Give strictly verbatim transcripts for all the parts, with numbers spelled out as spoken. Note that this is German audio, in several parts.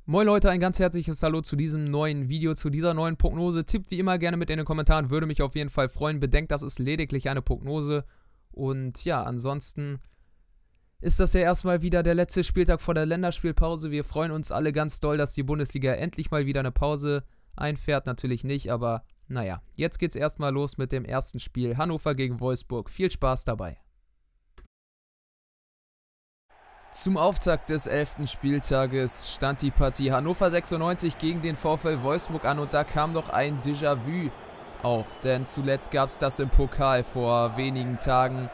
Moin Leute, ein ganz herzliches Hallo zu diesem neuen Video, zu dieser neuen Prognose. Tippt wie immer gerne mit in den Kommentaren, würde mich auf jeden Fall freuen. Bedenkt, das ist lediglich eine Prognose. Und ja, ansonsten ist das ja erstmal wieder der letzte Spieltag vor der Länderspielpause. Wir freuen uns alle ganz doll, dass die Bundesliga endlich mal wieder eine Pause einfährt. Natürlich nicht, aber naja, jetzt geht's erstmal los mit dem ersten Spiel. Hannover gegen Wolfsburg. Viel Spaß dabei. Zum Auftakt des elften Spieltages stand die Partie Hannover sechsundneunzig gegen den VfL Wolfsburg an und da kam noch ein Déjà-vu auf, denn zuletzt gab es das im Pokal vor wenigen Tagen.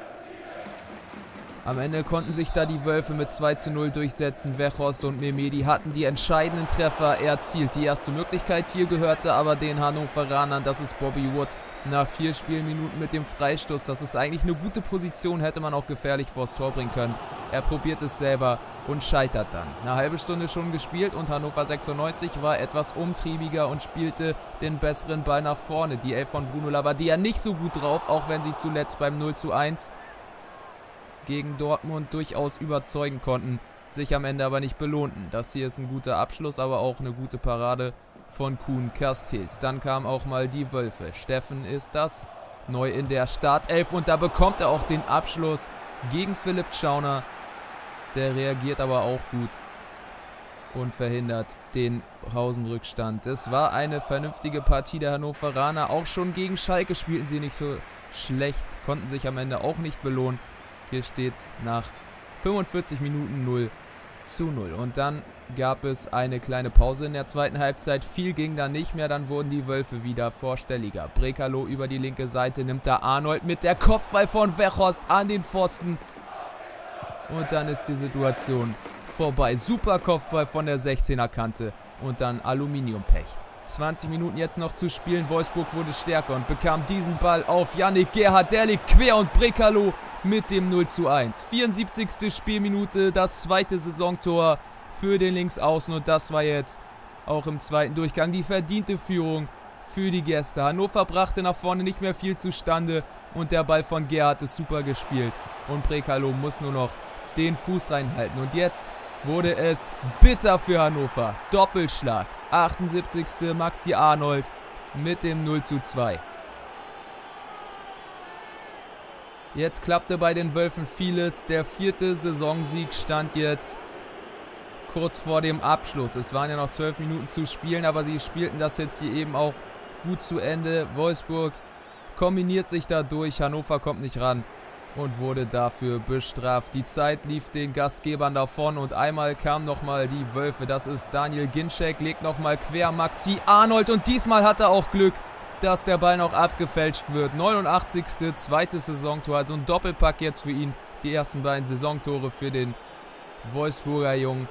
Am Ende konnten sich da die Wölfe mit zwei zu null durchsetzen. Weghorst und Mehmedi hatten die entscheidenden Treffer erzielt. Die erste Möglichkeit hier gehörte aber den Hannoveranern, das ist Bobby Wood. Nach vier Spielminuten mit dem Freistoß, das ist eigentlich eine gute Position, hätte man auch gefährlich vors Tor bringen können. Er probiert es selber und scheitert dann. Eine halbe Stunde schon gespielt und Hannover sechsundneunzig war etwas umtriebiger und spielte den besseren Ball nach vorne. Die Elf von Bruno Labbadia nicht so gut drauf, auch wenn sie zuletzt beim null zu eins gegen Dortmund durchaus überzeugen konnten, sich am Ende aber nicht belohnten. Das hier ist ein guter Abschluss, aber auch eine gute Parade von Kuhn Castells. Dann kamen auch mal die Wölfe. Steffen ist das, neu in der Startelf und da bekommt er auch den Abschluss gegen Philipp Tschauner. Der reagiert aber auch gut und verhindert den Pausenrückstand. Es war eine vernünftige Partie der Hannoveraner. Auch schon gegen Schalke spielten sie nicht so schlecht, konnten sich am Ende auch nicht belohnen. Hier steht es nach fünfundvierzig Minuten null zu null. Und dann gab es eine kleine Pause in der zweiten Halbzeit. Viel ging da nicht mehr, dann wurden die Wölfe wieder vorstelliger. Brekalo über die linke Seite, nimmt da Arnold mit der Kopfball von Weghorst an den Pfosten. Und dann ist die Situation vorbei. Super Kopfball von der sechzehner Kante und dann Aluminiumpech. zwanzig Minuten jetzt noch zu spielen. Wolfsburg wurde stärker und bekam diesen Ball auf Yannick Gerhardt. Der liegt quer und Brekalo mit dem null zu eins. vierundsiebzigste Spielminute, das zweite Saisontor für den Linksaußen und das war jetzt auch im zweiten Durchgang die verdiente Führung für die Gäste. Hannover brachte nach vorne nicht mehr viel zustande und der Ball von Gerhardt ist super gespielt und Brekalo muss nur noch den Fuß reinhalten. Und jetzt wurde es bitter für Hannover. Doppelschlag. achtundsiebzigste Maxi Arnold mit dem null zu zwei. Jetzt klappte bei den Wölfen vieles. Der vierte Saisonsieg stand jetzt kurz vor dem Abschluss. Es waren ja noch zwölf Minuten zu spielen, aber sie spielten das jetzt hier eben auch gut zu Ende. Wolfsburg kombiniert sich dadurch. Hannover kommt nicht ran und wurde dafür bestraft. Die Zeit lief den Gastgebern davon und einmal kamen nochmal die Wölfe. Das ist Daniel Ginczek, legt nochmal quer Maxi Arnold und diesmal hat er auch Glück, dass der Ball noch abgefälscht wird. neunundachtzigste zweites Saisontor, also ein Doppelpack jetzt für ihn. Die ersten beiden Saisontore für den Wolfsburger Jungen.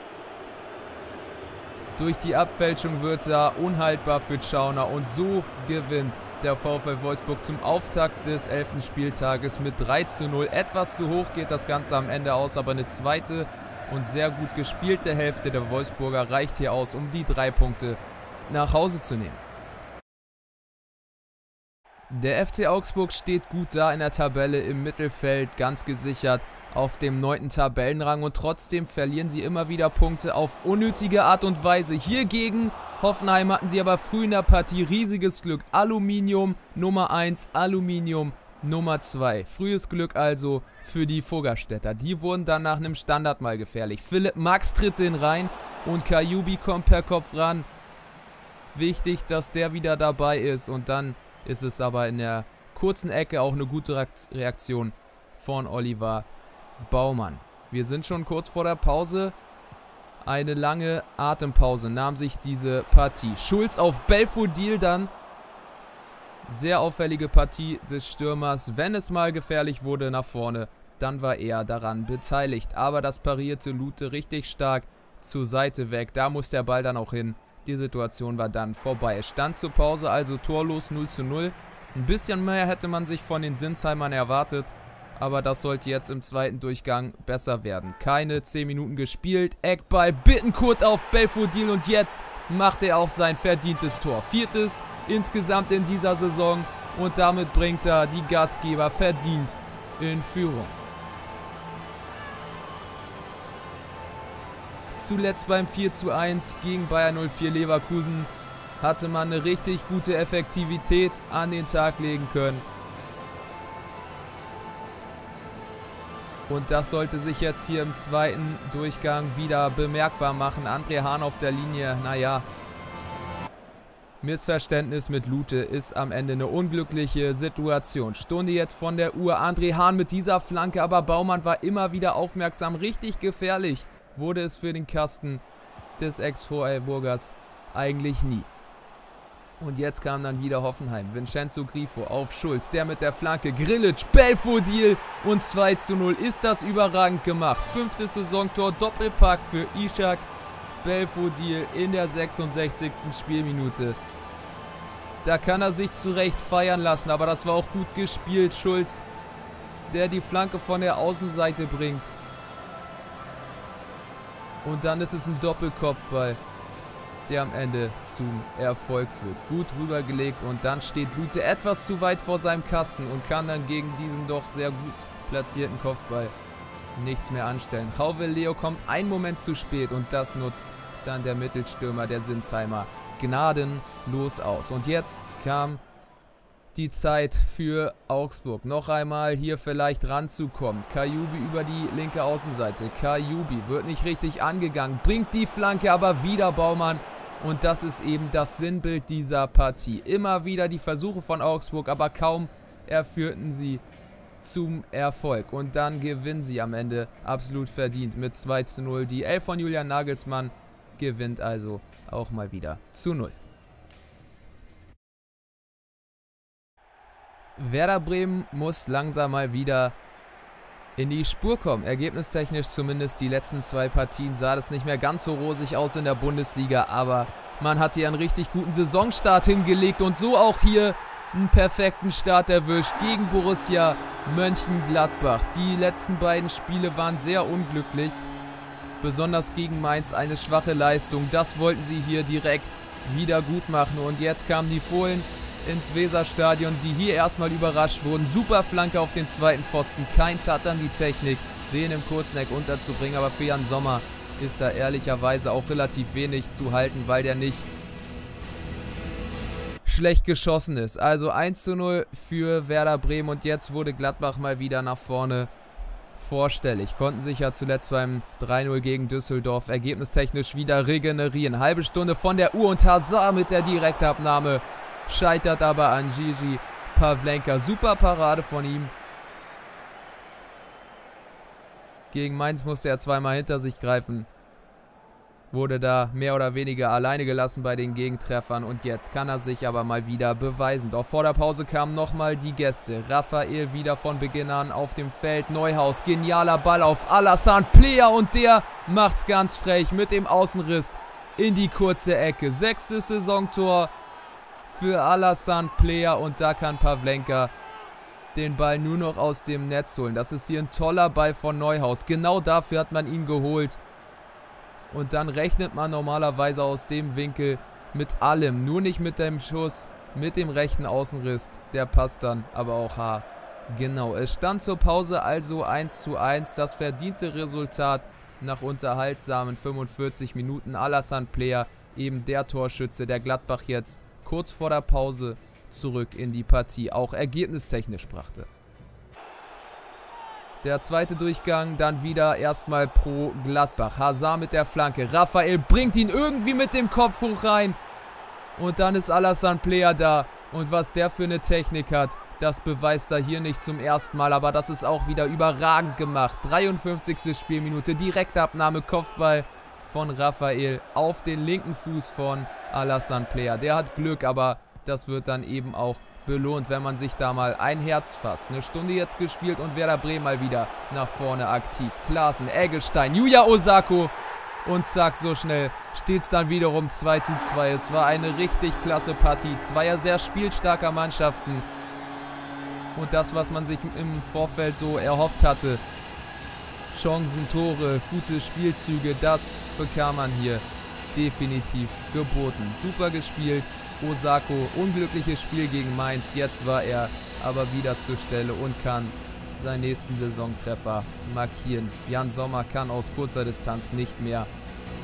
Durch die Abfälschung wird er unhaltbar für Tschauner und so gewinnt der VfL Wolfsburg zum Auftakt des elften Spieltages mit drei zu null. Etwas zu hoch geht das Ganze am Ende aus, aber eine zweite und sehr gut gespielte Hälfte der Wolfsburger reicht hier aus, um die drei Punkte nach Hause zu nehmen. Der F C Augsburg steht gut da in der Tabelle im Mittelfeld, ganz gesichert auf dem neunten Tabellenrang und trotzdem verlieren sie immer wieder Punkte auf unnötige Art und Weise. Hier gegen Hoffenheim hatten sie aber früh in der Partie riesiges Glück. Aluminium Nummer eins, Aluminium Nummer zwei. Frühes Glück also für die Vogerstädter. Die wurden dann nach einem Standard mal gefährlich. Philipp Max tritt den rein und Kajubi kommt per Kopf ran. Wichtig, dass der wieder dabei ist und dann ist es aber in der kurzen Ecke auch eine gute Reaktion von Oliver Baumann. Wir sind schon kurz vor der Pause. Eine lange Atempause nahm sich diese Partie. Schulz auf Belfodil dann. Sehr auffällige Partie des Stürmers. Wenn es mal gefährlich wurde nach vorne, dann war er daran beteiligt. Aber das parierte Lute richtig stark zur Seite weg. Da muss der Ball dann auch hin. Die Situation war dann vorbei. Es stand zur Pause also torlos null zu null. Ein bisschen mehr hätte man sich von den Sinsheimern erwartet. Aber das sollte jetzt im zweiten Durchgang besser werden. Keine zehn Minuten gespielt. Eckball Bittencourt auf Belfodil und jetzt macht er auch sein verdientes Tor. Viertes insgesamt in dieser Saison und damit bringt er die Gastgeber verdient in Führung. zuletzt beim vier zu eins gegen Bayer null vier Leverkusen hatte man eine richtig gute Effektivität an den Tag legen können. Und das sollte sich jetzt hier im zweiten Durchgang wieder bemerkbar machen. André Hahn auf der Linie, naja. Missverständnis mit Lute ist am Ende eine unglückliche Situation. Stunde jetzt von der Uhr. André Hahn mit dieser Flanke, aber Baumann war immer wieder aufmerksam. Richtig gefährlich wurde es für den Kasten des Ex-Vorarlburgers eigentlich nie. Und jetzt kam dann wieder Hoffenheim. Vincenzo Grifo auf Schulz, der mit der Flanke. Grillitsch, Belfodil und zwei zu null. Ist das überragend gemacht. Fünftes Saisontor, Doppelpack für Ishak Belfodil in der sechsundsechzigsten Spielminute. Da kann er sich zu Recht feiern lassen, aber das war auch gut gespielt. Schulz, der die Flanke von der Außenseite bringt. Und dann ist es ein Doppelkopfball, der am Ende zum Erfolg führt. Gut rübergelegt und dann steht Lute etwas zu weit vor seinem Kasten und kann dann gegen diesen doch sehr gut platzierten Kopfball nichts mehr anstellen. Rauvel Leo kommt einen Moment zu spät und das nutzt dann der Mittelstürmer der Sinsheimer gnadenlos aus. Und jetzt kam die Zeit für Augsburg. Noch einmal hier vielleicht ranzukommen. Kajubi über die linke Außenseite. Kajubi wird nicht richtig angegangen, bringt die Flanke, aber wieder Baumann. Und das ist eben das Sinnbild dieser Partie. Immer wieder die Versuche von Augsburg, aber kaum erführten sie zum Erfolg. Und dann gewinnen sie am Ende absolut verdient mit zwei zu null. Die Elf von Julian Nagelsmann gewinnt also auch mal wieder zu null. Werder Bremen muss langsam mal wieder in die Spur kommen. Ergebnistechnisch zumindest die letzten zwei Partien sah das nicht mehr ganz so rosig aus in der Bundesliga, aber man hat hier einen richtig guten Saisonstart hingelegt und so auch hier einen perfekten Start erwischt gegen Borussia Mönchengladbach. Die letzten beiden Spiele waren sehr unglücklich, besonders gegen Mainz eine schwache Leistung. Das wollten sie hier direkt wieder gut machen und jetzt kamen die Fohlen ins Weserstadion, die hier erstmal überrascht wurden. Super Flanke auf den zweiten Pfosten. Keins hat dann die Technik, den im kurzen Eck unterzubringen. Aber für Jan Sommer ist da ehrlicherweise auch relativ wenig zu halten, weil der nicht schlecht geschossen ist. Also eins zu null für Werder Bremen und jetzt wurde Gladbach mal wieder nach vorne vorstellig. Konnten sich ja zuletzt beim drei null gegen Düsseldorf ergebnistechnisch wieder regenerieren. Halbe Stunde von der Uhr und Hazard mit der Direktabnahme. Scheitert aber an Gigi Pavlenka. Super Parade von ihm. Gegen Mainz musste er zweimal hinter sich greifen. Wurde da mehr oder weniger alleine gelassen bei den Gegentreffern. Und jetzt kann er sich aber mal wieder beweisen. Doch vor der Pause kamen nochmal die Gäste. Raphael wieder von Beginn an auf dem Feld. Neuhaus, genialer Ball auf Alassane Plea. Und der macht's ganz frech mit dem Außenriss in die kurze Ecke. Sechstes Saisontor für Alassane Plea und da kann Pavlenka den Ball nur noch aus dem Netz holen. Das ist hier ein toller Ball von Neuhaus. Genau dafür hat man ihn geholt. Und dann rechnet man normalerweise aus dem Winkel mit allem. Nur nicht mit dem Schuss, mit dem rechten Außenriss. Der passt dann aber auch haar. Genau, es stand zur Pause also eins zu eins. Das verdiente Resultat nach unterhaltsamen fünfundvierzig Minuten. Alassane Plea, eben der Torschütze, der Gladbach jetzt kurz vor der Pause zurück in die Partie, auch ergebnistechnisch brachte. Der zweite Durchgang dann wieder erstmal pro Gladbach. Hazard mit der Flanke. Raphael bringt ihn irgendwie mit dem Kopf hoch rein. Und dann ist Alassane Plea da. Und was der für eine Technik hat, das beweist er hier nicht zum ersten Mal. Aber das ist auch wieder überragend gemacht. dreiundfünfzigste Spielminute. Direktabnahme, Kopfball von Raphael auf den linken Fuß von Alassane Plea. Der hat Glück, aber das wird dann eben auch belohnt, wenn man sich da mal ein Herz fasst. Eine Stunde jetzt gespielt und Werder Bremen mal wieder nach vorne aktiv. Klaassen, Eggestein, Yuya Osako und zack, so schnell steht es dann wiederum zwei zu zwei. Es war eine richtig klasse Partie zweier sehr spielstarker Mannschaften und das, was man sich im Vorfeld so erhofft hatte, Chancen, Tore, gute Spielzüge, das bekam man hier definitiv geboten. Super gespielt. Osako, unglückliches Spiel gegen Mainz. Jetzt war er aber wieder zur Stelle und kann seinen nächsten Saisontreffer markieren. Jan Sommer kann aus kurzer Distanz nicht mehr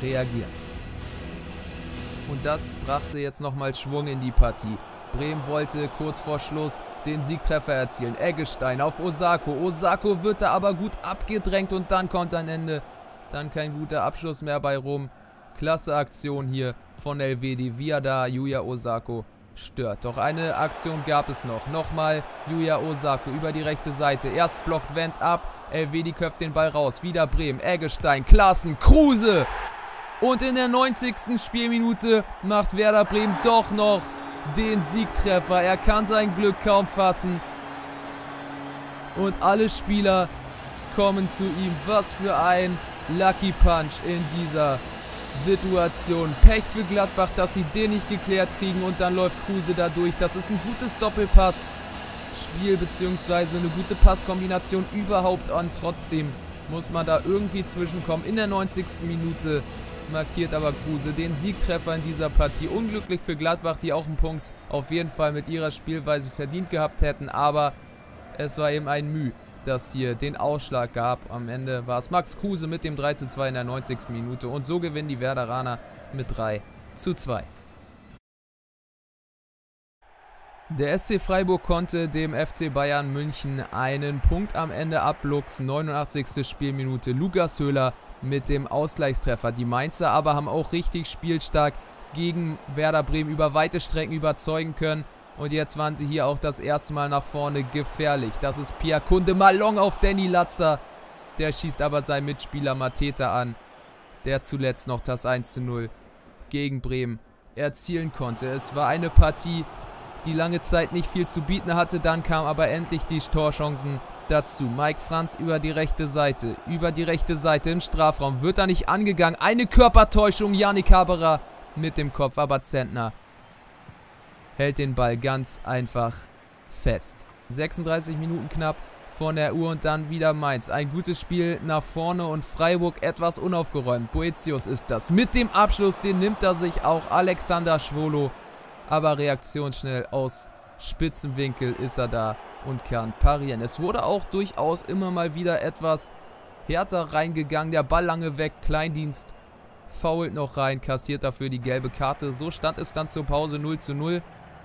reagieren. Und das brachte jetzt nochmal Schwung in die Partie. Bremen wollte kurz vor Schluss den Siegtreffer erzielen. Eggestein auf Osako. Osako wird da aber gut abgedrängt und dann kommt am Ende dann kein guter Abschluss mehr bei rum. Klasse Aktion hier von Elvedi, wie er da Yuya Osako stört. Doch eine Aktion gab es noch. Nochmal Yuya Osako über die rechte Seite. Erst blockt Wendt ab. Elvedi köpft den Ball raus. Wieder Bremen. Eggestein, Klaassen, Kruse. Und in der neunzigsten Spielminute macht Werder Bremen doch noch den Siegtreffer. Er kann sein Glück kaum fassen. Und alle Spieler kommen zu ihm. Was für ein Lucky Punch in dieser Situation. Pech für Gladbach, dass sie den nicht geklärt kriegen und dann läuft Kruse da durch. Das ist ein gutes Doppelpass-Spiel beziehungsweise eine gute Passkombination überhaupt und trotzdem muss man da irgendwie zwischenkommen. In der neunzigsten Minute markiert aber Kruse den Siegtreffer in dieser Partie. Unglücklich für Gladbach, die auch einen Punkt auf jeden Fall mit ihrer Spielweise verdient gehabt hätten, aber es war eben ein Mühe, das hier den Ausschlag gab. Am Ende war es Max Kruse mit dem drei zu zwei in der neunzigsten Minute und so gewinnen die Werderaner mit drei zu zwei. Der S C Freiburg konnte dem F C Bayern München einen Punkt am Ende abluchsen. neunundachtzigste Spielminute. Lukas Höhler mit dem Ausgleichstreffer. Die Mainzer aber haben auch richtig spielstark gegen Werder Bremen über weite Strecken überzeugen können. Und jetzt waren sie hier auch das erste Mal nach vorne gefährlich. Das ist Pierre Kunde. Malong auf Danny Latzer. Der schießt aber seinen Mitspieler Mateta an, der zuletzt noch das eins zu null gegen Bremen erzielen konnte. Es war eine Partie, die lange Zeit nicht viel zu bieten hatte. Dann kamen aber endlich die Torchancen dazu. Mike Franz über die rechte Seite. Über die rechte Seite im Strafraum. Wird da nicht angegangen. Eine Körpertäuschung. Yannick Haberer mit dem Kopf. Aber Zentner hält den Ball ganz einfach fest. sechsunddreißig Minuten knapp von der Uhr und dann wieder Mainz. Ein gutes Spiel nach vorne und Freiburg etwas unaufgeräumt. Boetius ist das. Mit dem Abschluss, den nimmt er sich auch Alexander Schwolo. Aber reaktionsschnell aus Spitzenwinkel ist er da und kann parieren. Es wurde auch durchaus immer mal wieder etwas härter reingegangen. Der Ball lange weg. Kleindienst fault noch rein, kassiert dafür die gelbe Karte. So stand es dann zur Pause null zu null.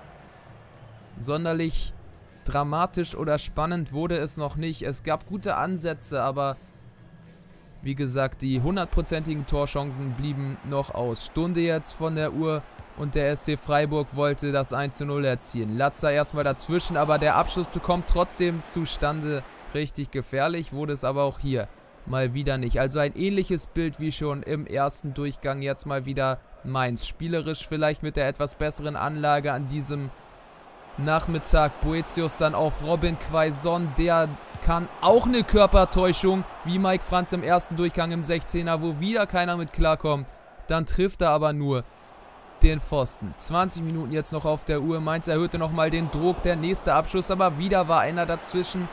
Sonderlich dramatisch oder spannend wurde es noch nicht. Es gab gute Ansätze, aber wie gesagt, die hundertprozentigen Torchancen blieben noch aus. Stunde jetzt von der Uhr und der S C Freiburg wollte das eins zu null erzielen. Latzer erstmal dazwischen, aber der Abschluss bekommt trotzdem zustande. Richtig gefährlich wurde es aber auch hier mal wieder nicht. Also ein ähnliches Bild wie schon im ersten Durchgang. Jetzt mal wieder Mainz. Spielerisch vielleicht mit der etwas besseren Anlage an diesem Nachmittag. Boetius dann auf Robin Quaison. Der kann auch eine Körpertäuschung, wie Mike Franz im ersten Durchgang im sechzehner, wo wieder keiner mit klarkommt. Dann trifft er aber nur den Pfosten. zwanzig Minuten jetzt noch auf der Uhr. Mainz erhöhte nochmal den Druck. Der nächste Abschluss, aber wieder war einer dazwischen.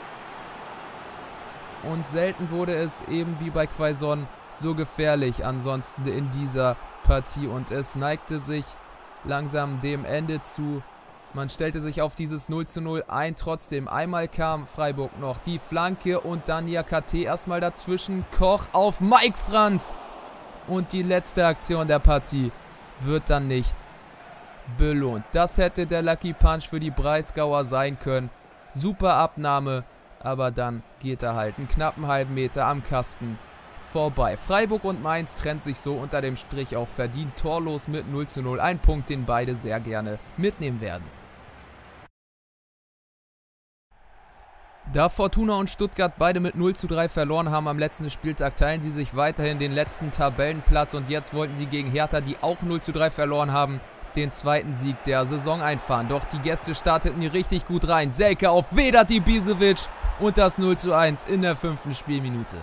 Und selten wurde es eben wie bei Quaison so gefährlich ansonsten in dieser Partie. Und es neigte sich langsam dem Ende zu. Man stellte sich auf dieses null zu null ein. Trotzdem, einmal kam Freiburg noch die Flanke und dann Niakate erstmal dazwischen. Koch auf Mike Franz. Und die letzte Aktion der Partie wird dann nicht belohnt. Das hätte der Lucky Punch für die Breisgauer sein können. Super Abnahme. Aber dann geht er halt einen knappen halben Meter am Kasten vorbei. Freiburg und Mainz trennt sich so unter dem Strich auch verdient torlos mit null zu null. Ein Punkt, den beide sehr gerne mitnehmen werden. Da Fortuna und Stuttgart beide mit null zu drei verloren haben am letzten Spieltag, teilen sie sich weiterhin den letzten Tabellenplatz. Und jetzt wollten sie gegen Hertha, die auch null zu drei verloren haben, den zweiten Sieg der Saison einfahren. Doch die Gäste starteten hier richtig gut rein. Selke auf Vedat Ibisevic und das null zu eins in der fünften Spielminute.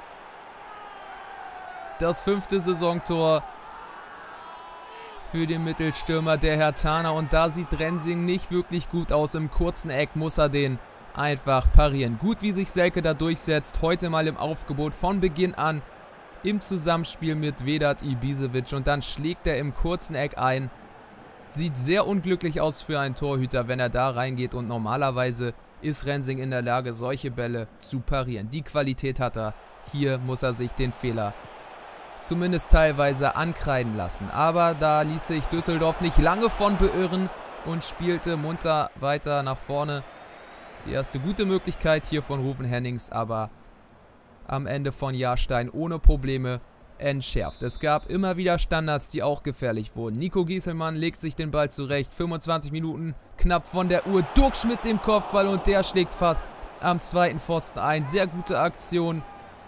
Das fünfte Saisontor für den Mittelstürmer der Herthaner. Und da sieht Rensing nicht wirklich gut aus. Im kurzen Eck muss er den einfach parieren. Gut, wie sich Selke da durchsetzt. Heute mal im Aufgebot von Beginn an im Zusammenspiel mit Vedat Ibisevic. Und dann schlägt er im kurzen Eck ein. Sieht sehr unglücklich aus für einen Torhüter, wenn er da reingeht. Und normalerweise ist Rensing in der Lage, solche Bälle zu parieren. Die Qualität hat er. Hier muss er sich den Fehler zumindest teilweise ankreiden lassen. Aber da ließ sich Düsseldorf nicht lange von beirren und spielte munter weiter nach vorne. Die erste gute Möglichkeit hier von Ruven Hennings, aber am Ende von Jahrstein ohne Probleme entschärft. Es gab immer wieder Standards, die auch gefährlich wurden. Nico Gieselmann legt sich den Ball zurecht. fünfundzwanzig Minuten knapp von der Uhr. Duxch mit dem Kopfball und der schlägt fast am zweiten Pfosten ein. Sehr gute Aktion.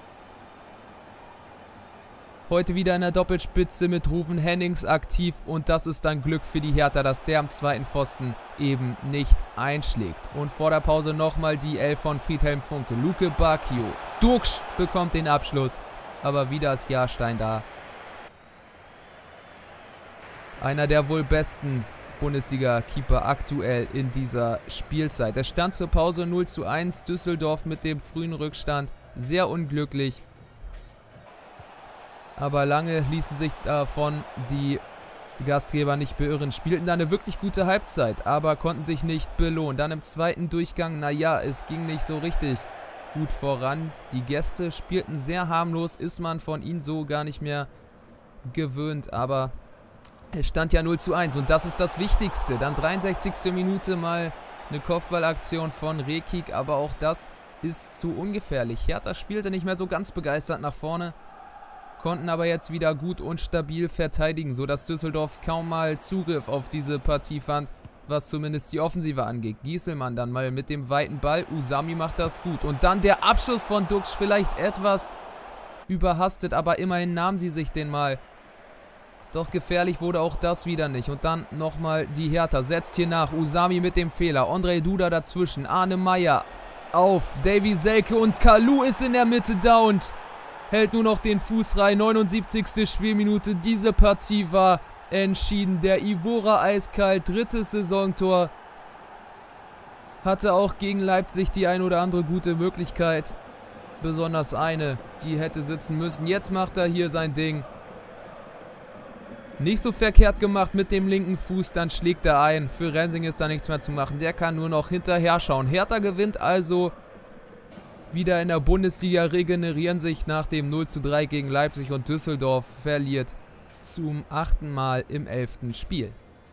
Heute wieder in der Doppelspitze mit Ruven Hennings aktiv und das ist dann Glück für die Hertha, dass der am zweiten Pfosten eben nicht einschlägt. Und vor der Pause nochmal die Elf von Friedhelm Funke. Luke Bacchio. Duxch bekommt den Abschluss, aber wieder ist Jahrstein da. Einer der wohl besten Bundesliga-Keeper aktuell in dieser Spielzeit. Es stand zur Pause null zu eins. Düsseldorf mit dem frühen Rückstand. Sehr unglücklich. Aber lange ließen sich davon die Gastgeber nicht beirren. Spielten da eine wirklich gute Halbzeit, aber konnten sich nicht belohnen. Dann im zweiten Durchgang, naja, es ging nicht so richtig gut voran. Die Gäste spielten sehr harmlos, ist man von ihnen so gar nicht mehr gewöhnt. Aber es stand ja null zu eins und das ist das Wichtigste. Dann dreiundsechzigste Minute mal eine Kopfballaktion von Rekik, aber auch das ist zu ungefährlich. Hertha spielte nicht mehr so ganz begeistert nach vorne. Konnten aber jetzt wieder gut und stabil verteidigen, sodass Düsseldorf kaum mal Zugriff auf diese Partie fand, was zumindest die Offensive angeht. Gieselmann dann mal mit dem weiten Ball, Usami macht das gut. Und dann der Abschluss von Duxch, vielleicht etwas überhastet, aber immerhin nahmen sie sich den mal. Doch gefährlich wurde auch das wieder nicht. Und dann nochmal die Hertha, setzt hier nach, Usami mit dem Fehler, Ondrej Duda dazwischen, Arne Meyer auf, Davy Selke und Kalu ist in der Mitte da und hält nur noch den Fuß rein. neunundsiebzigste Spielminute. Diese Partie war entschieden. Der Ivora eiskalt. Drittes Saisontor. Hatte auch gegen Leipzig die ein oder andere gute Möglichkeit. Besonders eine, die hätte sitzen müssen. Jetzt macht er hier sein Ding. Nicht so verkehrt gemacht mit dem linken Fuß. Dann schlägt er ein. Für Rensing ist da nichts mehr zu machen. Der kann nur noch hinterher schauen. Hertha gewinnt also wieder in der Bundesliga, regenerieren sich nach dem null zu drei gegen Leipzig und Düsseldorf verliert zum achten Mal im elften Spiel.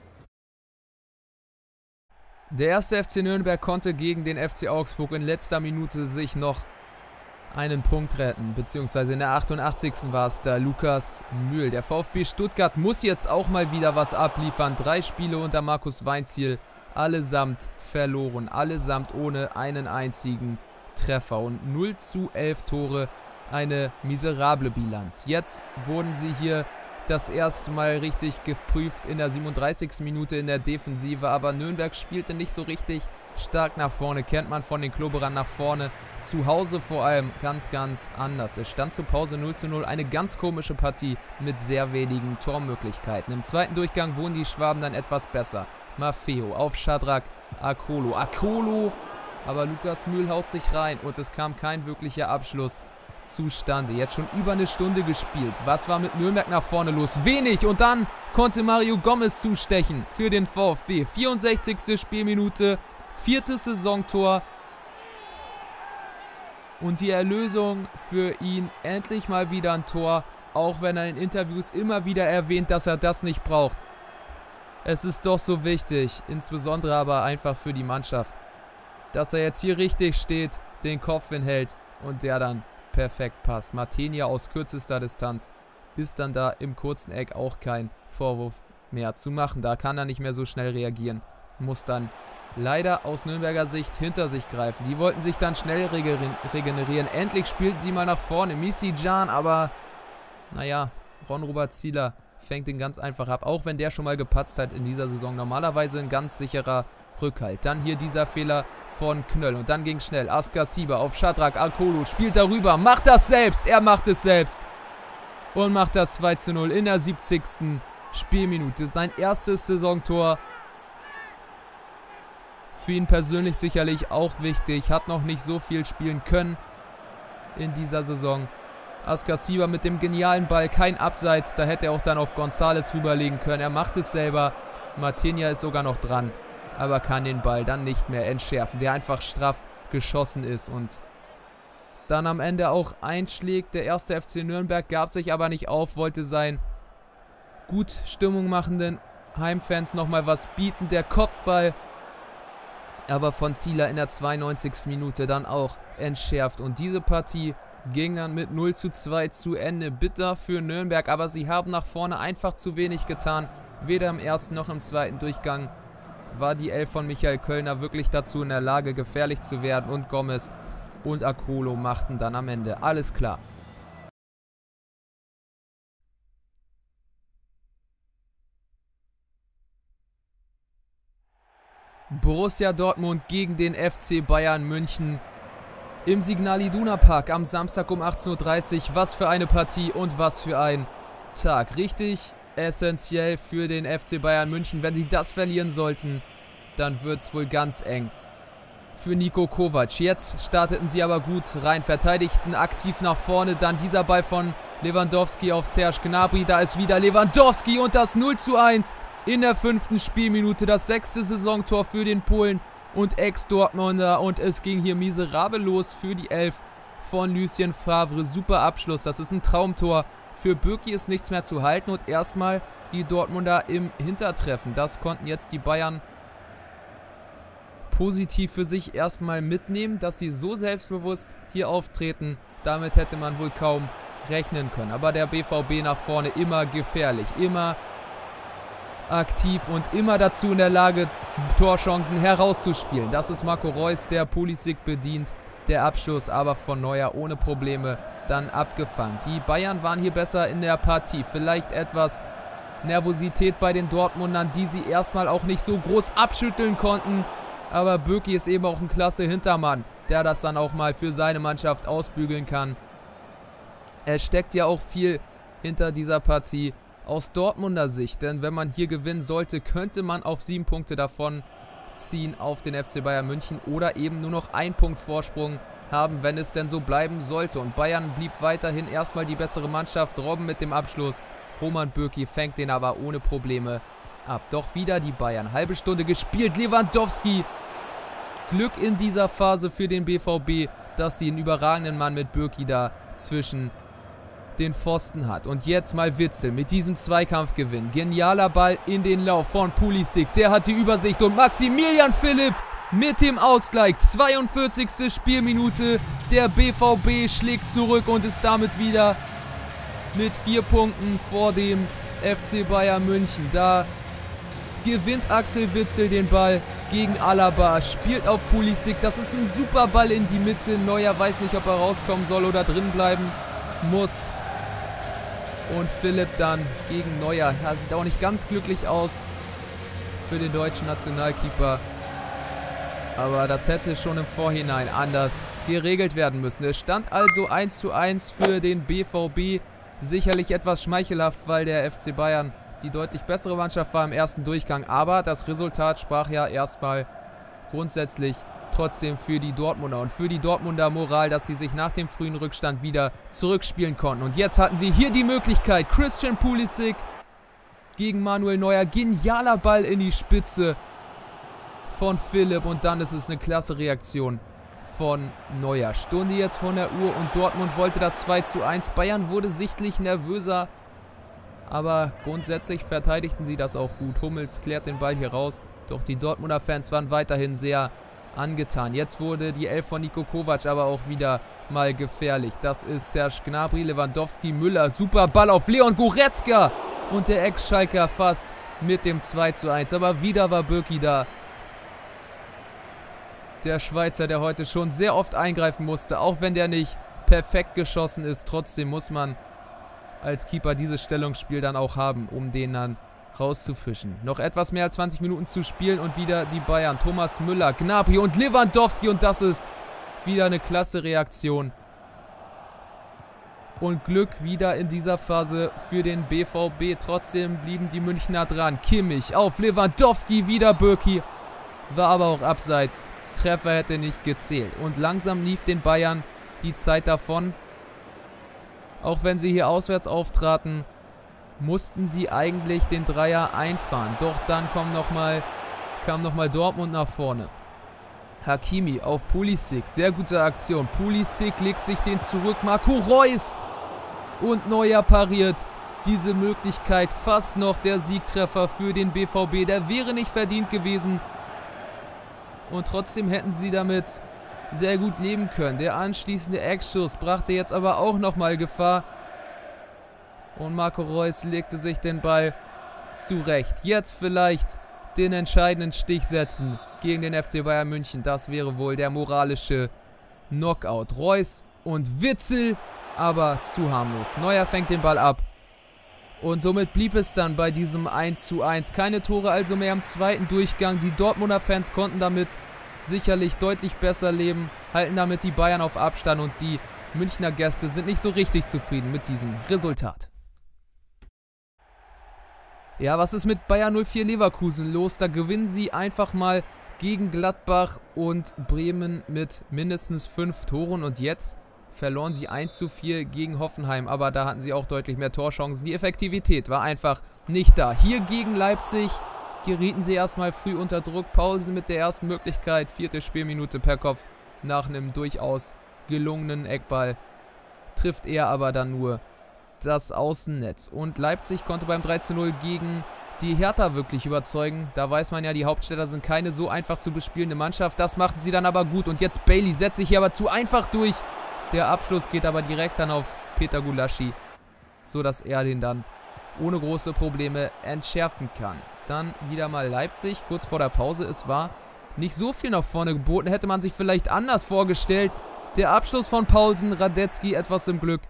Der erste F C Nürnberg konnte gegen den F C Augsburg in letzter Minute sich noch einen Punkt retten, beziehungsweise in der achtundachtzigsten war es da Lukas Mühl. Der VfB Stuttgart muss jetzt auch mal wieder was abliefern. Drei Spiele unter Markus Weinzierl, allesamt verloren, allesamt ohne einen einzigen Treffer und null zu elf Tore, eine miserable Bilanz. Jetzt wurden sie hier das erste Mal richtig geprüft in der siebenunddreißigsten Minute in der Defensive, aber Nürnberg spielte nicht so richtig stark nach vorne, kennt man von den Klubberern nach vorne, zu Hause vor allem ganz, ganz anders. Es stand zur Pause null zu null, eine ganz komische Partie mit sehr wenigen Tormöglichkeiten. Im zweiten Durchgang wurden die Schwaben dann etwas besser. Maffeo auf Shadrack Akolo. Akolo Aber Lukas Mühl haut sich rein und es kam kein wirklicher Abschluss zustande. Jetzt schon über eine Stunde gespielt. Was war mit Nürnberg nach vorne los? Wenig. Und dann konnte Mario Gomez zustechen für den VfB. vierundsechzigste Spielminute. Viertes Saisontor. Und die Erlösung für ihn. Endlich mal wieder ein Tor. Auch wenn er in Interviews immer wieder erwähnt, dass er das nicht braucht. Es ist doch so wichtig. Insbesondere aber einfach für die Mannschaft. Dass er jetzt hier richtig steht, den Kopf hinhält und der dann perfekt passt. Martinia aus kürzester Distanz ist dann da im kurzen Eck auch kein Vorwurf mehr zu machen. Da kann er nicht mehr so schnell reagieren. Muss dann leider aus Nürnberger Sicht hinter sich greifen. Die wollten sich dann schnell regenerieren. Endlich spielten sie mal nach vorne. Misi Can, aber naja, Ron-Robert Zieler fängt den ganz einfach ab. Auch wenn der schon mal gepatzt hat in dieser Saison. Normalerweise ein ganz sicherer Rückhalt. Dann hier dieser Fehler von Knöll. Und dann ging schnell. Askasiba auf Shadrack Akolo. Spielt darüber. Macht das selbst. Er macht es selbst. Und macht das zwei zu null in der siebzigsten Spielminute. Sein erstes Saisontor. Für ihn persönlich sicherlich auch wichtig. Hat noch nicht so viel spielen können in dieser Saison. Askasiba mit dem genialen Ball. Kein Abseits. Da hätte er auch dann auf González rüberlegen können. Er macht es selber. Martinia ist sogar noch dran. Aber kann den Ball dann nicht mehr entschärfen, der einfach straff geschossen ist. Und dann am Ende auch einschlägt. Der erste F C Nürnberg gab sich aber nicht auf, wollte seinen gut Stimmung machenden Heimfans nochmal was bieten. Der Kopfball aber von Zieler in der zweiundneunzigsten Minute dann auch entschärft. Und diese Partie ging dann mit null zu zwei zu Ende. Bitter für Nürnberg, aber sie haben nach vorne einfach zu wenig getan. Weder im ersten noch im zweiten Durchgang war die Elf von Michael Kölner wirklich dazu in der Lage, gefährlich zu werden. Und Gomez und Akolo machten dann am Ende alles klar. Borussia Dortmund gegen den F C Bayern München im Signal Iduna Park am Samstag um achtzehn Uhr dreißig. Was für eine Partie und was für ein Tag. Richtig essentiell für den F C Bayern München. Wenn sie das verlieren sollten, dann wird es wohl ganz eng für Niko Kovac. Jetzt starteten sie aber gut rein, verteidigten aktiv nach vorne. Dann dieser Ball von Lewandowski auf Serge Gnabry. Da ist wieder Lewandowski und das null zu eins in der fünften Spielminute. Das sechste Saisontor für den Polen und Ex-Dortmunder. Und es ging hier miserabel los für die Elf von Lucien Favre. Super Abschluss, das ist ein Traumtor. Für Bürki ist nichts mehr zu halten und erstmal die Dortmunder im Hintertreffen. Das konnten jetzt die Bayern positiv für sich erstmal mitnehmen, dass sie so selbstbewusst hier auftreten. Damit hätte man wohl kaum rechnen können. Aber der B V B nach vorne immer gefährlich, immer aktiv und immer dazu in der Lage, Torchancen herauszuspielen. Das ist Marco Reus, der Pulisic bedient. Der Abschluss aber von Neuer ohne Probleme dann abgefangen. Die Bayern waren hier besser in der Partie. Vielleicht etwas Nervosität bei den Dortmundern, die sie erstmal auch nicht so groß abschütteln konnten. Aber Bürki ist eben auch ein klasse Hintermann, der das dann auch mal für seine Mannschaft ausbügeln kann. Es steckt ja auch viel hinter dieser Partie aus Dortmunder Sicht, denn wenn man hier gewinnen sollte, könnte man auf sieben Punkte davon ziehen auf den F C Bayern München oder eben nur noch ein Punkt Vorsprung haben, wenn es denn so bleiben sollte. Und Bayern blieb weiterhin erstmal die bessere Mannschaft. Robben mit dem Abschluss. Roman Bürki fängt den aber ohne Probleme ab. Doch wieder die Bayern. Halbe Stunde gespielt. Lewandowski. Glück in dieser Phase für den B V B, dass sie einen überragenden Mann mit Bürki da zwischen den Pfosten hat. Und jetzt mal Witzel mit diesem Zweikampfgewinn. Genialer Ball in den Lauf von Pulisic. Der hat die Übersicht und Maximilian Philipp mit dem Ausgleich. zweiundvierzigste Spielminute. Der B V B schlägt zurück und ist damit wieder mit vier Punkten vor dem F C Bayern München. Da gewinnt Axel Witsel den Ball gegen Alaba, spielt auf Pulisic. Das ist ein super Ball in die Mitte. Neuer weiß nicht, ob er rauskommen soll oder drin bleiben muss. Und Philipp dann gegen Neuer. Er sieht auch nicht ganz glücklich aus für den deutschen Nationalkeeper. Aber das hätte schon im Vorhinein anders geregelt werden müssen. Es stand also eins zu eins für den B V B. Sicherlich etwas schmeichelhaft, weil der F C Bayern die deutlich bessere Mannschaft war im ersten Durchgang. Aber das Resultat sprach ja erstmal grundsätzlich trotzdem für die Dortmunder und für die Dortmunder Moral, dass sie sich nach dem frühen Rückstand wieder zurückspielen konnten. Und jetzt hatten sie hier die Möglichkeit. Christian Pulisic gegen Manuel Neuer. Genialer Ball in die Spitze von Philipp und dann ist es eine klasse Reaktion von Neuer. Stunde jetzt von der Uhr und Dortmund wollte das zwei zu eins. Bayern wurde sichtlich nervöser, aber grundsätzlich verteidigten sie das auch gut. Hummels klärt den Ball hier raus, doch die Dortmunder Fans waren weiterhin sehr angetan. Jetzt wurde die Elf von Niko Kovac aber auch wieder mal gefährlich. Das ist Serge Gnabry, Lewandowski, Müller. Super Ball auf Leon Goretzka und der Ex-Schalker fast mit dem zwei zu eins. Aber wieder war Bürki da. Der Schweizer, der heute schon sehr oft eingreifen musste, auch wenn der nicht perfekt geschossen ist. Trotzdem muss man als Keeper dieses Stellungsspiel dann auch haben, um den dann rauszufischen. Noch etwas mehr als zwanzig Minuten zu spielen und wieder die Bayern. Thomas Müller, Gnabry und Lewandowski und das ist wieder eine klasse Reaktion. Und Glück wieder in dieser Phase für den B V B. Trotzdem blieben die Münchner dran. Kimmich auf Lewandowski, wieder Bürki. War aber auch abseits. Treffer hätte nicht gezählt. Und langsam lief den Bayern die Zeit davon. Auch wenn sie hier auswärts auftraten, mussten sie eigentlich den Dreier einfahren. Doch dann kommt noch mal, kam nochmal Dortmund nach vorne. Hakimi auf Pulisic. Sehr gute Aktion. Pulisic legt sich den zurück. Marco Reus. Und Neuer pariert diese Möglichkeit. Fast noch der Siegtreffer für den B V B. Der wäre nicht verdient gewesen. Und trotzdem hätten sie damit sehr gut leben können. Der anschließende Eckschuss brachte jetzt aber auch nochmal Gefahr. Und Marco Reus legte sich den Ball zurecht. Jetzt vielleicht den entscheidenden Stich setzen gegen den F C Bayern München. Das wäre wohl der moralische Knockout. Reus und Witsel, aber zu harmlos. Neuer fängt den Ball ab. Und somit blieb es dann bei diesem eins zu eins. Keine Tore also mehr im zweiten Durchgang. Die Dortmunder Fans konnten damit sicherlich deutlich besser leben, halten damit die Bayern auf Abstand und die Münchner Gäste sind nicht so richtig zufrieden mit diesem Resultat. Ja, was ist mit Bayer null vier Leverkusen los? Da gewinnen sie einfach mal gegen Gladbach und Bremen mit mindestens fünf Toren. Und jetzt verloren sie eins zu vier gegen Hoffenheim. Aber da hatten sie auch deutlich mehr Torchancen. Die Effektivität war einfach nicht da. Hier gegen Leipzig gerieten sie erstmal früh unter Druck. Paulsen mit der ersten Möglichkeit. Vierte Spielminute per Kopf nach einem durchaus gelungenen Eckball. Trifft er aber dann nur das Außennetz. Und Leipzig konnte beim drei zu null gegen die Hertha wirklich überzeugen. Da weiß man ja, die Hauptstädter sind keine so einfach zu bespielende Mannschaft. Das machten sie dann aber gut. Und jetzt Bailey setzt sich hier aber zu einfach durch. Der Abschluss geht aber direkt dann auf Peter Gulaschi, so dass er den dann ohne große Probleme entschärfen kann. Dann wieder mal Leipzig, kurz vor der Pause. Es war nicht so viel nach vorne geboten. Hätte man sich vielleicht anders vorgestellt. Der Abschluss von Paulsen, Radetzky etwas im Glück.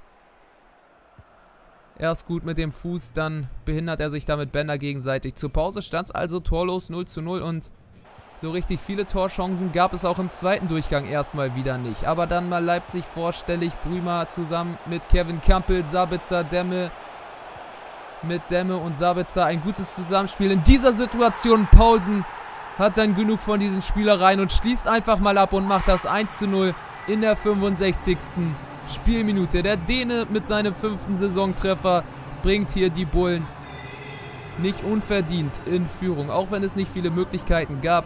Erst gut mit dem Fuß, dann behindert er sich damit Bender gegenseitig. Zur Pause stand es also torlos null zu null und so richtig viele Torchancen gab es auch im zweiten Durchgang erstmal wieder nicht. Aber dann mal Leipzig vorstellig, Brümer zusammen mit Kevin Campbell, Sabitzer, Demme. Mit Demme und Sabitzer ein gutes Zusammenspiel. In dieser Situation Paulsen hat dann genug von diesen Spielereien und schließt einfach mal ab und macht das eins zu null in der fünfundsechzigsten Spielminute. Der Däne mit seinem fünften Saisontreffer bringt hier die Bullen nicht unverdient in Führung, auch wenn es nicht viele Möglichkeiten gab.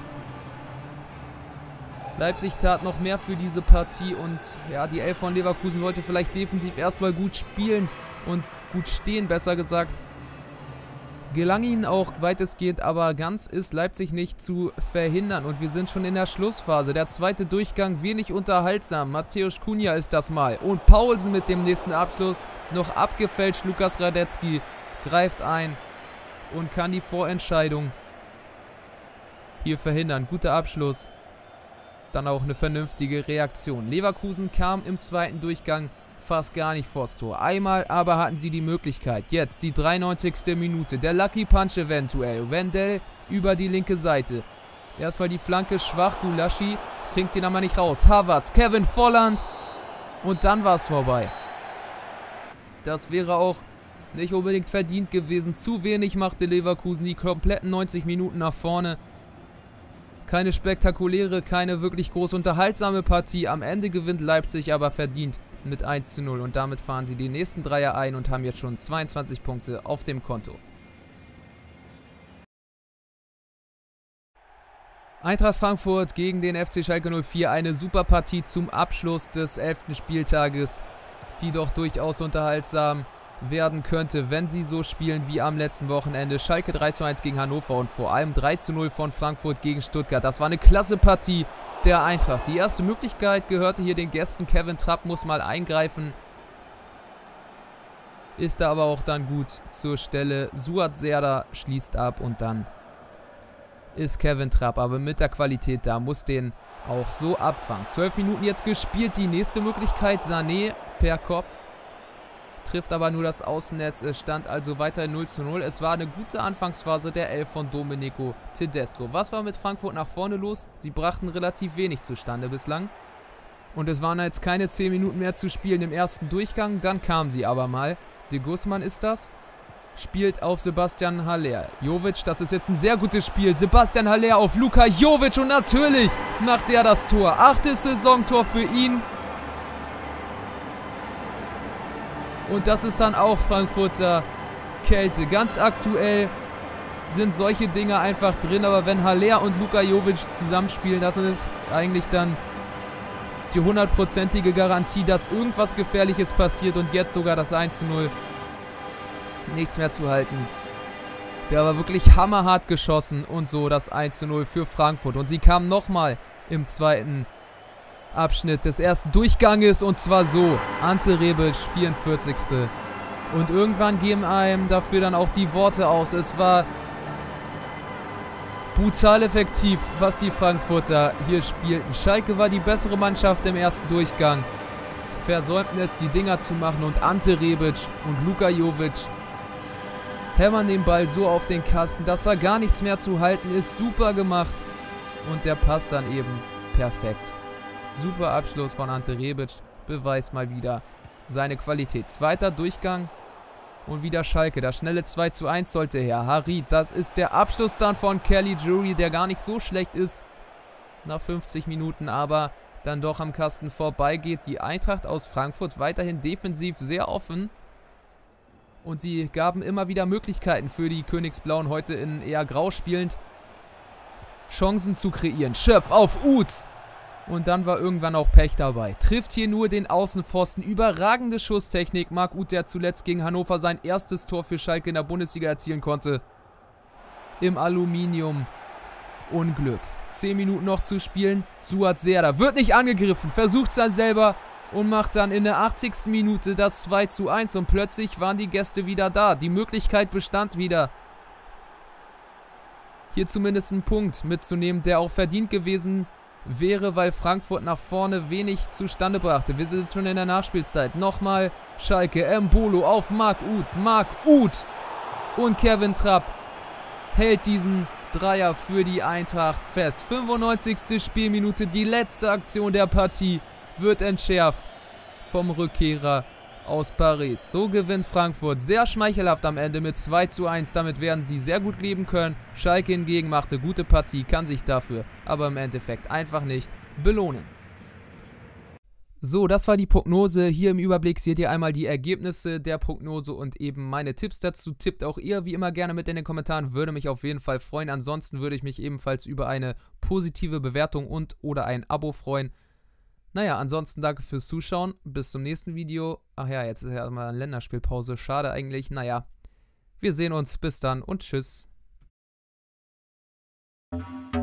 Leipzig tat noch mehr für diese Partie und ja, die Elf von Leverkusen wollte vielleicht defensiv erstmal gut spielen und gut stehen, besser gesagt. Gelang ihnen auch weitestgehend, aber ganz ist Leipzig nicht zu verhindern. Und wir sind schon in der Schlussphase. Der zweite Durchgang wenig unterhaltsam. Mateusz Cunha ist das mal. Und Paulsen mit dem nächsten Abschluss. Noch abgefälscht. Lukas Radetzky greift ein und kann die Vorentscheidung hier verhindern. Guter Abschluss. Dann auch eine vernünftige Reaktion. Leverkusen kam im zweiten Durchgang fast gar nicht vors Tor. Einmal aber hatten sie die Möglichkeit. Jetzt die dreiundneunzigste Minute. Der Lucky Punch eventuell. Wendell über die linke Seite. Erstmal die Flanke schwach. Gulaschi kriegt den aber nicht raus. Havertz, Kevin Volland. Und dann war es vorbei. Das wäre auch nicht unbedingt verdient gewesen. Zu wenig machte Leverkusen die kompletten neunzig Minuten nach vorne. Keine spektakuläre, keine wirklich groß unterhaltsame Partie. Am Ende gewinnt Leipzig aber verdient mit eins zu null und damit fahren sie die nächsten Dreier ein und haben jetzt schon zweiundzwanzig Punkte auf dem Konto. Eintracht Frankfurt gegen den F C Schalke null vier, eine super Partie zum Abschluss des elften Spieltages, die doch durchaus unterhaltsam werden könnte, wenn sie so spielen wie am letzten Wochenende. Schalke drei zu eins gegen Hannover und vor allem drei zu null von Frankfurt gegen Stuttgart. Das war eine klasse Partie der Eintracht. Die erste Möglichkeit gehörte hier den Gästen. Kevin Trapp muss mal eingreifen. Ist da aber auch dann gut zur Stelle. Suat Serdar schließt ab und dann ist Kevin Trapp aber mit der Qualität da, muss den auch so abfangen. zwölf Minuten jetzt gespielt. Die nächste Möglichkeit, Sané per Kopf. Trifft aber nur das Außennetz. Es stand also weiter null zu null. Es war eine gute Anfangsphase der Elf von Domenico Tedesco. Was war mit Frankfurt nach vorne los? Sie brachten relativ wenig zustande bislang. Und es waren jetzt keine zehn Minuten mehr zu spielen im ersten Durchgang. Dann kamen sie aber mal. De Guzman ist das. Spielt auf Sebastian Haller. Jovic, das ist jetzt ein sehr gutes Spiel. Sebastian Haller auf Luka Jovic und natürlich macht er das Tor. Achtes Saisontor für ihn. Und das ist dann auch Frankfurter Kälte. Ganz aktuell sind solche Dinge einfach drin. Aber wenn Haller und Luka Jovic zusammenspielen, das ist eigentlich dann die hundertprozentige Garantie, dass irgendwas Gefährliches passiert. Und jetzt sogar das eins zu null. Nichts mehr zu halten. Der war wirklich hammerhart geschossen. Und so das eins zu null für Frankfurt. Und sie kamen nochmal im zweiten Abschnitt des ersten Durchganges. Und zwar so. Ante Rebic, vierundvierzigste Und irgendwann geben einem dafür dann auch die Worte aus. Es war brutal effektiv, was die Frankfurter hier spielten. Schalke war die bessere Mannschaft im ersten Durchgang. Versäumten es, die Dinger zu machen. Und Ante Rebic und Luka Jovic hämmern den Ball so auf den Kasten, dass da gar nichts mehr zu halten ist. Super gemacht. Und der passt dann eben perfekt. Super Abschluss von Ante Rebic. Beweist mal wieder seine Qualität. Zweiter Durchgang. Und wieder Schalke. Das schnelle zwei zu eins sollte her. Harit, das ist der Abschluss dann von Caligiuri, der gar nicht so schlecht ist. Nach fünfzig Minuten, aber dann doch am Kasten vorbeigeht. Die Eintracht aus Frankfurt weiterhin defensiv sehr offen. Und sie gaben immer wieder Möglichkeiten für die Königsblauen, heute in eher grau spielend, Chancen zu kreieren. Schöpf auf Uth. Und dann war irgendwann auch Pech dabei. Trifft hier nur den Außenpfosten. Überragende Schusstechnik. Marc Uth, der zuletzt gegen Hannover sein erstes Tor für Schalke in der Bundesliga erzielen konnte. Im Aluminium. Unglück. zehn Minuten noch zu spielen. Suat Serdar wird nicht angegriffen. Versucht es dann selber. Und macht dann in der achtzigsten Minute das zwei zu eins. Und plötzlich waren die Gäste wieder da. Die Möglichkeit bestand wieder, hier zumindest einen Punkt mitzunehmen, der auch verdient gewesen wäre, weil Frankfurt nach vorne wenig zustande brachte. Wir sind schon in der Nachspielzeit. Nochmal Schalke. Embolo auf Marc Uth. Marc Uth. Und Kevin Trapp hält diesen Dreier für die Eintracht fest. fünfundneunzigste Spielminute. Die letzte Aktion der Partie wird entschärft vom Rückkehrer aus Paris. So gewinnt Frankfurt sehr schmeichelhaft am Ende mit zwei zu eins. Damit werden sie sehr gut leben können. Schalke hingegen macht eine gute Partie, kann sich dafür aber im Endeffekt einfach nicht belohnen. So, das war die Prognose. Hier im Überblick seht ihr einmal die Ergebnisse der Prognose und eben meine Tipps dazu. Tippt auch ihr wie immer gerne mit in den Kommentaren, würde mich auf jeden Fall freuen. Ansonsten würde ich mich ebenfalls über eine positive Bewertung und oder ein Abo freuen. Naja, ansonsten danke fürs Zuschauen. Bis zum nächsten Video. Ach ja, jetzt ist ja mal eine Länderspielpause. Schade eigentlich. Naja, wir sehen uns. Bis dann und tschüss.